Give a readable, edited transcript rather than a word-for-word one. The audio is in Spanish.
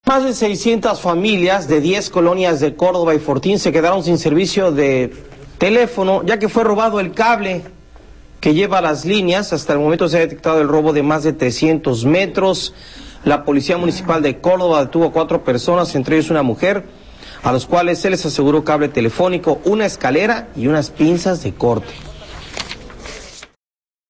Más de 600 familias de 10 colonias de Córdoba y Fortín se quedaron sin servicio de teléfono, ya que fue robado el cable que lleva las líneas. Hasta el momento se ha detectado el robo de más de 300 metros. La Policía Municipal de Córdoba detuvo a 4 personas, entre ellos una mujer, a los cuales se les aseguró cable telefónico, una escalera y unas pinzas de corte.